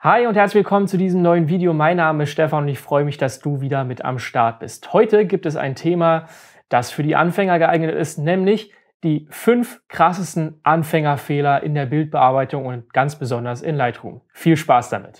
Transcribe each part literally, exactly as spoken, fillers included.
Hi und herzlich willkommen zu diesem neuen Video. Mein Name ist Stefan und ich freue mich, dass du wieder mit am Start bist. Heute gibt es ein Thema, das für die Anfänger geeignet ist, nämlich die fünf krassesten Anfängerfehler in der Bildbearbeitung und ganz besonders in Lightroom. Viel Spaß damit!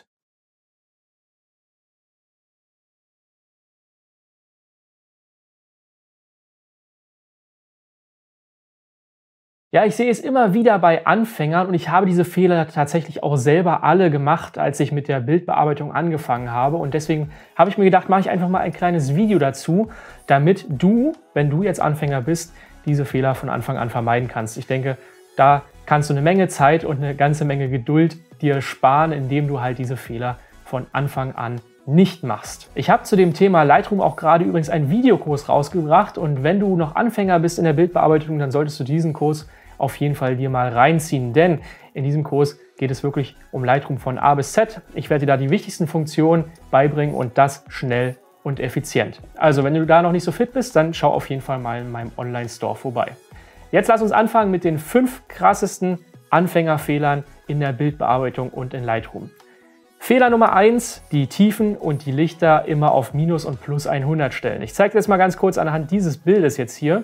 Ja, ich sehe es immer wieder bei Anfängern und ich habe diese Fehler tatsächlich auch selber alle gemacht, als ich mit der Bildbearbeitung angefangen habe. Und deswegen habe ich mir gedacht, mache ich einfach mal ein kleines Video dazu, damit du, wenn du jetzt Anfänger bist, diese Fehler von Anfang an vermeiden kannst. Ich denke, da kannst du eine Menge Zeit und eine ganze Menge Geduld dir sparen, indem du halt diese Fehler von Anfang an nicht machst. Ich habe zu dem Thema Lightroom auch gerade übrigens einen Videokurs rausgebracht und wenn du noch Anfänger bist in der Bildbearbeitung, dann solltest du diesen Kurs auf jeden Fall dir mal reinziehen, denn in diesem Kurs geht es wirklich um Lightroom von A bis Z. Ich werde dir da die wichtigsten Funktionen beibringen und das schnell und effizient. Also wenn du da noch nicht so fit bist, dann schau auf jeden Fall mal in meinem Online-Store vorbei. Jetzt lass uns anfangen mit den fünf krassesten Anfängerfehlern in der Bildbearbeitung und in Lightroom. Fehler Nummer eins, die Tiefen und die Lichter immer auf Minus und Plus hundert stellen. Ich zeige dir das mal ganz kurz anhand dieses Bildes jetzt hier.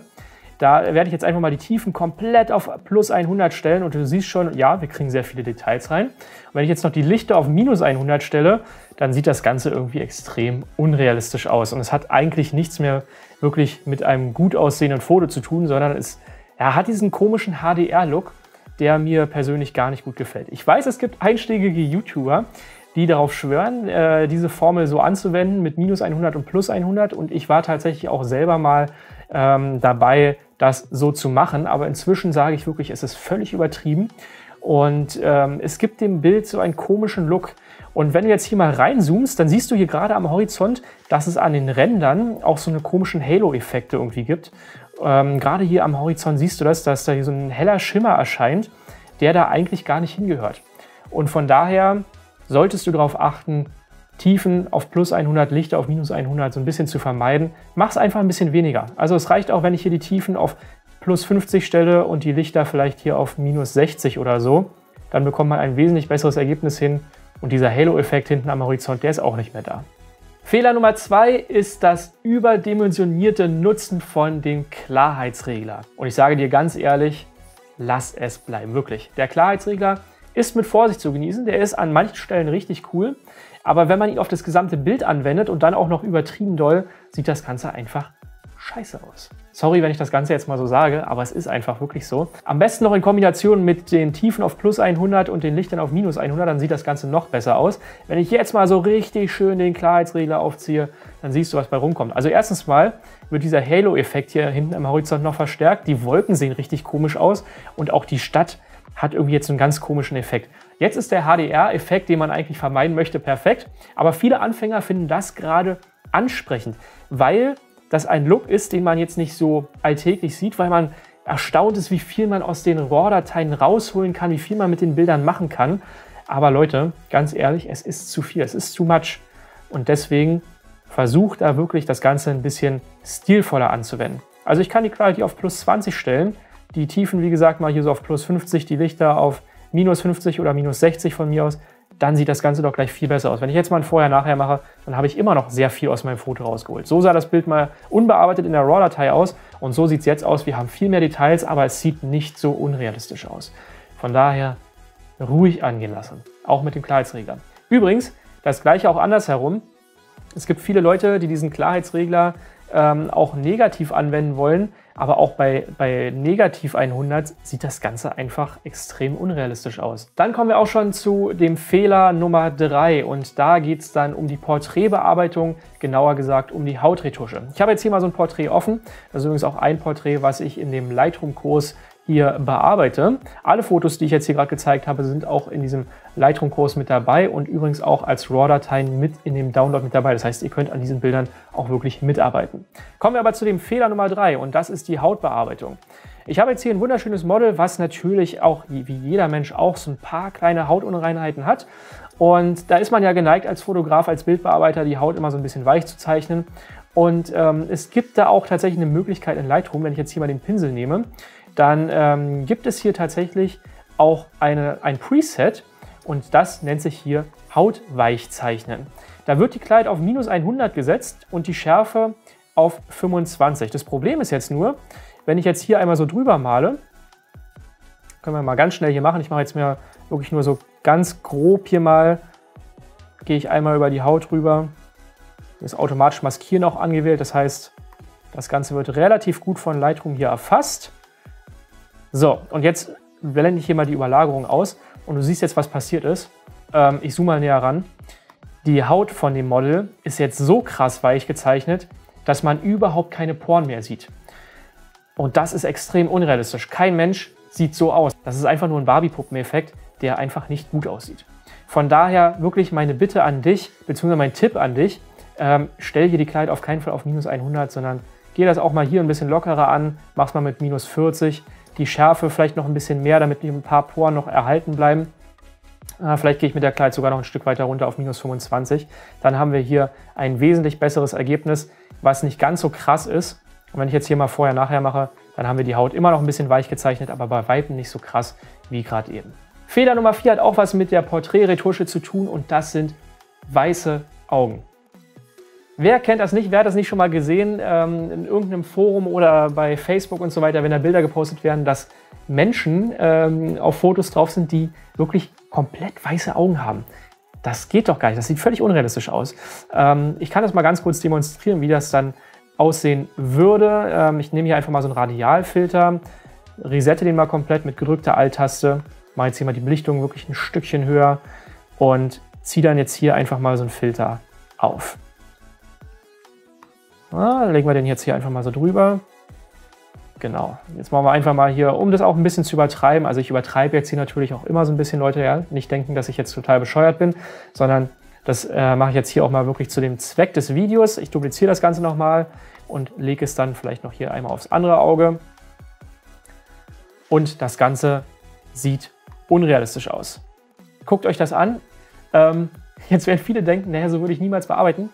Da werde ich jetzt einfach mal die Tiefen komplett auf Plus hundert stellen und du siehst schon, ja, wir kriegen sehr viele Details rein. Und wenn ich jetzt noch die Lichter auf Minus hundert stelle, dann sieht das Ganze irgendwie extrem unrealistisch aus. Und es hat eigentlich nichts mehr wirklich mit einem gut aussehenden Foto zu tun, sondern es ja, hat diesen komischen H D R-Look, der mir persönlich gar nicht gut gefällt. Ich weiß, es gibt einschlägige YouTuber, die darauf schwören, äh, diese Formel so anzuwenden mit Minus hundert und Plus hundert. Und ich war tatsächlich auch selber mal ähm, dabei, das so zu machen. Aber inzwischen sage ich wirklich, es ist völlig übertrieben. Und ähm, es gibt dem Bild so einen komischen Look. Und wenn du jetzt hier mal reinzoomst, dann siehst du hier gerade am Horizont, dass es an den Rändern auch so eine komischen Halo-Effekte irgendwie gibt. Ähm, gerade hier am Horizont siehst du das, dass da hier so ein heller Schimmer erscheint, der da eigentlich gar nicht hingehört. Und von daher solltest du darauf achten, Tiefen auf Plus hundert, Lichter auf Minus hundert so ein bisschen zu vermeiden. Mach es einfach ein bisschen weniger. Also es reicht auch, wenn ich hier die Tiefen auf Plus fünfzig stelle und die Lichter vielleicht hier auf Minus sechzig oder so. Dann bekommt man ein wesentlich besseres Ergebnis hin und dieser Halo-Effekt hinten am Horizont, der ist auch nicht mehr da. Fehler Nummer zwei ist das überdimensionierte Nutzen von dem Klarheitsregler. Und ich sage dir ganz ehrlich, lass es bleiben, wirklich. Der Klarheitsregler ist mit Vorsicht zu genießen, der ist an manchen Stellen richtig cool, aber wenn man ihn auf das gesamte Bild anwendet und dann auch noch übertrieben doll, sieht das Ganze einfach scheiße aus. Sorry, wenn ich das Ganze jetzt mal so sage, aber es ist einfach wirklich so. Am besten noch in Kombination mit den Tiefen auf Plus hundert und den Lichtern auf Minus hundert, dann sieht das Ganze noch besser aus. Wenn ich jetzt mal so richtig schön den Klarheitsregler aufziehe, dann siehst du, was bei rumkommt. Also erstens mal wird dieser Halo-Effekt hier hinten am Horizont noch verstärkt. Die Wolken sehen richtig komisch aus und auch die Stadt hat irgendwie jetzt einen ganz komischen Effekt. Jetzt ist der H D R-Effekt, den man eigentlich vermeiden möchte, perfekt. Aber viele Anfänger finden das gerade ansprechend, weil das ein Look ist, den man jetzt nicht so alltäglich sieht, weil man erstaunt ist, wie viel man aus den RAW-Dateien rausholen kann, wie viel man mit den Bildern machen kann. Aber Leute, ganz ehrlich, es ist zu viel, es ist too much. Und deswegen versucht da wirklich das Ganze ein bisschen stilvoller anzuwenden. Also ich kann die Quality auf Plus zwanzig stellen, die Tiefen, wie gesagt, mal hier so auf Plus fünfzig, die Lichter auf Minus fünfzig oder Minus sechzig von mir aus, dann sieht das Ganze doch gleich viel besser aus. Wenn ich jetzt mal ein Vorher-Nachher mache, dann habe ich immer noch sehr viel aus meinem Foto rausgeholt. So sah das Bild mal unbearbeitet in der RAW-Datei aus und so sieht es jetzt aus. Wir haben viel mehr Details, aber es sieht nicht so unrealistisch aus. Von daher ruhig angehen lassen, auch mit dem Klarheitsregler. Übrigens, das gleiche auch andersherum. Es gibt viele Leute, die diesen Klarheitsregler ähm, auch negativ anwenden wollen, aber auch bei, bei Negativ hundert sieht das Ganze einfach extrem unrealistisch aus. Dann kommen wir auch schon zu dem Fehler Nummer drei und da geht es dann um die Porträtbearbeitung, genauer gesagt um die Hautretusche. Ich habe jetzt hier mal so ein Porträt offen, das ist übrigens auch ein Porträt, was ich in dem Lightroom-Kurs hier bearbeite. Alle Fotos, die ich jetzt hier gerade gezeigt habe, sind auch in diesem Lightroom-Kurs mit dabei und übrigens auch als RAW-Dateien mit in dem Download mit dabei. Das heißt, ihr könnt an diesen Bildern auch wirklich mitarbeiten. Kommen wir aber zu dem Fehler Nummer drei und das ist die Hautbearbeitung. Ich habe jetzt hier ein wunderschönes Model, was natürlich auch, wie jeder Mensch auch, so ein paar kleine Hautunreinheiten hat. Und da ist man ja geneigt als Fotograf, als Bildbearbeiter, die Haut immer so ein bisschen weich zu zeichnen. Und ähm, es gibt da auch tatsächlich eine Möglichkeit in Lightroom, wenn ich jetzt hier mal den Pinsel nehme, dann ähm, gibt es hier tatsächlich auch eine, ein Preset Und das nennt sich hier Hautweichzeichnen. Da wird die Klarheit auf minus hundert gesetzt und die Schärfe auf fünfundzwanzig. Das Problem ist jetzt nur, wenn ich jetzt hier einmal so drüber male, können wir mal ganz schnell hier machen. Ich mache jetzt mir wirklich nur so ganz grob hier mal, gehe ich einmal über die Haut rüber. Ist automatisch Maskieren auch angewählt, das heißt, das Ganze wird relativ gut von Lightroom hier erfasst. So, und jetzt blende ich hier mal die Überlagerung aus und du siehst jetzt, was passiert ist. Ähm, ich zoome mal näher ran. Die Haut von dem Model ist jetzt so krass weich gezeichnet, dass man überhaupt keine Poren mehr sieht. Und das ist extrem unrealistisch. Kein Mensch sieht so aus. Das ist einfach nur ein Barbie-Puppen-Effekt, der einfach nicht gut aussieht. Von daher wirklich meine Bitte an dich, beziehungsweise mein Tipp an dich, ähm, stell hier die Klarheit auf keinen Fall auf minus hundert, sondern geh das auch mal hier ein bisschen lockerer an, mach's mal mit minus vierzig. Die Schärfe vielleicht noch ein bisschen mehr, damit ein paar Poren noch erhalten bleiben. Äh, vielleicht gehe ich mit der Klarheit sogar noch ein Stück weiter runter auf minus fünfundzwanzig. Dann haben wir hier ein wesentlich besseres Ergebnis, was nicht ganz so krass ist. Und wenn ich jetzt hier mal vorher-nachher mache, dann haben wir die Haut immer noch ein bisschen weich gezeichnet, aber bei Weitem nicht so krass wie gerade eben. Fehler Nummer vier hat auch was mit der Porträtretusche zu tun und das sind weiße Augen. Wer kennt das nicht? Wer hat das nicht schon mal gesehen ähm, in irgendeinem Forum oder bei Facebook und so weiter, wenn da Bilder gepostet werden, dass Menschen ähm, auf Fotos drauf sind, die wirklich komplett weiße Augen haben? Das geht doch gar nicht. Das sieht völlig unrealistisch aus. Ähm, ich kann das mal ganz kurz demonstrieren, wie das dann aussehen würde. Ähm, ich nehme hier einfach mal so einen Radialfilter, resette den mal komplett mit gedrückter Alt-Taste, mache jetzt hier mal die Belichtung wirklich ein Stückchen höher und ziehe dann jetzt hier einfach mal so einen Filter auf. Ah, legen wir den jetzt hier einfach mal so drüber. Genau. Jetzt machen wir einfach mal hier, um das auch ein bisschen zu übertreiben. Also ich übertreibe jetzt hier natürlich auch immer so ein bisschen, Leute, ja, nicht denken, dass ich jetzt total bescheuert bin, sondern das äh, mache ich jetzt hier auch mal wirklich zu dem Zweck des Videos. Ich dupliziere das Ganze nochmal und lege es dann vielleicht noch hier einmal aufs andere Auge. Und das Ganze sieht unrealistisch aus. Guckt euch das an. Ähm, jetzt werden viele denken, naja, so würde ich niemals bearbeiten.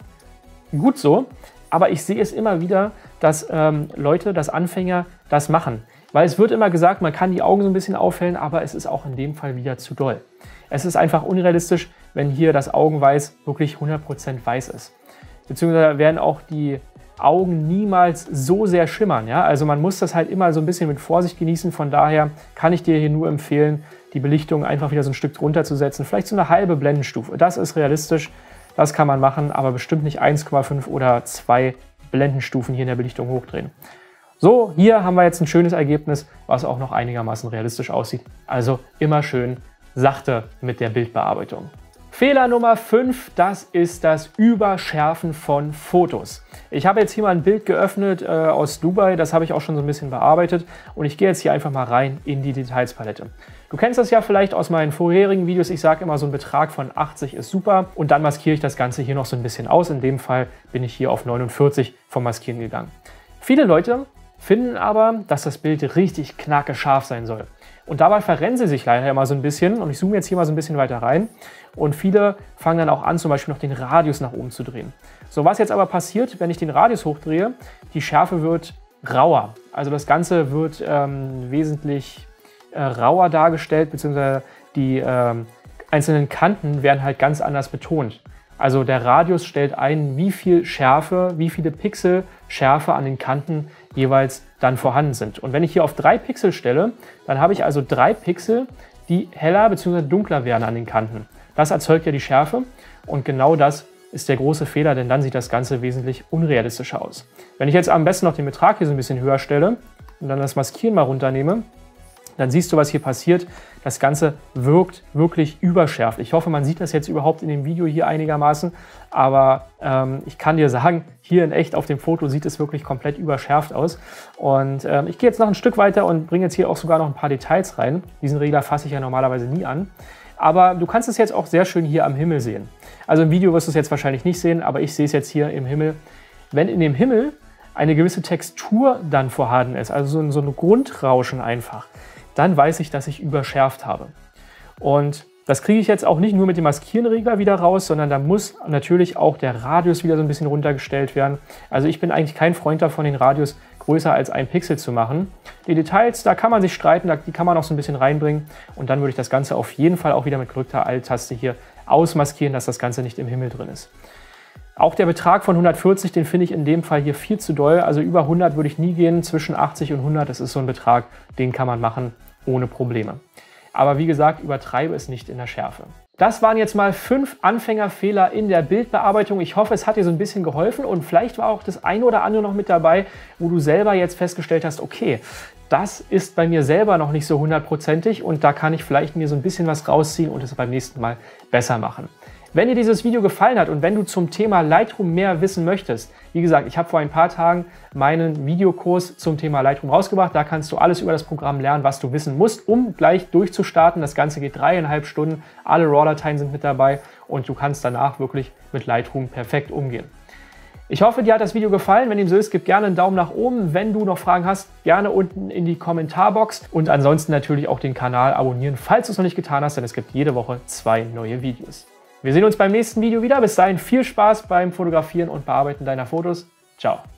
Gut so. Aber ich sehe es immer wieder, dass ähm, Leute, dass Anfänger das machen. Weil es wird immer gesagt, man kann die Augen so ein bisschen aufhellen, aber es ist auch in dem Fall wieder zu doll. Es ist einfach unrealistisch, wenn hier das Augenweiß wirklich hundert Prozent weiß ist. Beziehungsweise werden auch die Augen niemals so sehr schimmern. Ja? Also man muss das halt immer so ein bisschen mit Vorsicht genießen. Von daher kann ich dir hier nur empfehlen, die Belichtung einfach wieder so ein Stück runterzusetzen. Vielleicht so eine halbe Blendenstufe. Das ist realistisch. Das kann man machen, aber bestimmt nicht eins Komma fünf oder zwei Blendenstufen hier in der Belichtung hochdrehen. So, hier haben wir jetzt ein schönes Ergebnis, was auch noch einigermaßen realistisch aussieht. Also immer schön sachte mit der Bildbearbeitung. Fehler Nummer fünf, das ist das Überschärfen von Fotos. Ich habe jetzt hier mal ein Bild geöffnet äh, aus Dubai, das habe ich auch schon so ein bisschen bearbeitet und ich gehe jetzt hier einfach mal rein in die Detailspalette. Du kennst das ja vielleicht aus meinen vorherigen Videos, ich sage immer, so ein Betrag von achtzig ist super und dann maskiere ich das Ganze hier noch so ein bisschen aus. In dem Fall bin ich hier auf neunundvierzig vom Maskieren gegangen. Viele Leute finden aber, dass das Bild richtig knacke scharf sein soll. Und dabei verrennen sie sich leider immer so ein bisschen und ich zoome jetzt hier mal so ein bisschen weiter rein und viele fangen dann auch an, zum Beispiel noch den Radius nach oben zu drehen. So, was jetzt aber passiert, wenn ich den Radius hochdrehe, die Schärfe wird rauer. Also das Ganze wird ähm, wesentlich äh, rauer dargestellt, beziehungsweise die ähm, einzelnen Kanten werden halt ganz anders betont. Also der Radius stellt ein, wie viel Schärfe, wie viele Pixel Schärfe an den Kanten jeweils dann vorhanden sind. Und wenn ich hier auf drei Pixel stelle, dann habe ich also drei Pixel, die heller bzw. dunkler werden an den Kanten. Das erzeugt ja die Schärfe und genau das ist der große Fehler, denn dann sieht das Ganze wesentlich unrealistischer aus. Wenn ich jetzt am besten noch den Betrag hier so ein bisschen höher stelle und dann das Maskieren mal runternehme, dann siehst du, was hier passiert. Das Ganze wirkt wirklich überschärft. Ich hoffe, man sieht das jetzt überhaupt in dem Video hier einigermaßen, aber ähm, ich kann dir sagen, hier in echt auf dem Foto sieht es wirklich komplett überschärft aus. Und ähm, ich gehe jetzt noch ein Stück weiter und bringe jetzt hier auch sogar noch ein paar Details rein. Diesen Regler fasse ich ja normalerweise nie an. Aber du kannst es jetzt auch sehr schön hier am Himmel sehen. Also im Video wirst du es jetzt wahrscheinlich nicht sehen, aber ich sehe es jetzt hier im Himmel. Wenn in dem Himmel eine gewisse Textur dann vorhanden ist, also so ein, so ein Grundrauschen einfach, dann weiß ich, dass ich überschärft habe. Und Das kriege ich jetzt auch nicht nur mit dem Maskierenregler wieder raus, sondern da muss natürlich auch der Radius wieder so ein bisschen runtergestellt werden. Also ich bin eigentlich kein Freund davon, den Radius größer als ein Pixel zu machen. Die Details, da kann man sich streiten, die kann man auch so ein bisschen reinbringen. Und dann würde ich das Ganze auf jeden Fall auch wieder mit gedrückter Alt-Taste hier ausmaskieren, dass das Ganze nicht im Himmel drin ist. Auch der Betrag von hundertvierzig, den finde ich in dem Fall hier viel zu doll. Also über hundert würde ich nie gehen, zwischen achtzig und hundert, das ist so ein Betrag, den kann man machen ohne Probleme. Aber wie gesagt, übertreibe es nicht in der Schärfe. Das waren jetzt mal fünf Anfängerfehler in der Bildbearbeitung. Ich hoffe, es hat dir so ein bisschen geholfen und vielleicht war auch das eine oder andere noch mit dabei, wo du selber jetzt festgestellt hast, okay, das ist bei mir selber noch nicht so hundertprozentig und da kann ich vielleicht mir so ein bisschen was rausziehen und es beim nächsten Mal besser machen. Wenn dir dieses Video gefallen hat und wenn du zum Thema Lightroom mehr wissen möchtest, wie gesagt, ich habe vor ein paar Tagen meinen Videokurs zum Thema Lightroom rausgebracht. Da kannst du alles über das Programm lernen, was du wissen musst, um gleich durchzustarten. Das Ganze geht dreieinhalb Stunden, alle RAW-Dateien sind mit dabei und du kannst danach wirklich mit Lightroom perfekt umgehen. Ich hoffe, dir hat das Video gefallen. Wenn dem so ist, gib gerne einen Daumen nach oben. Wenn du noch Fragen hast, gerne unten in die Kommentarbox. Und ansonsten natürlich auch den Kanal abonnieren, falls du es noch nicht getan hast, denn es gibt jede Woche zwei neue Videos. Wir sehen uns beim nächsten Video wieder. Bis dahin viel Spaß beim Fotografieren und Bearbeiten deiner Fotos. Ciao.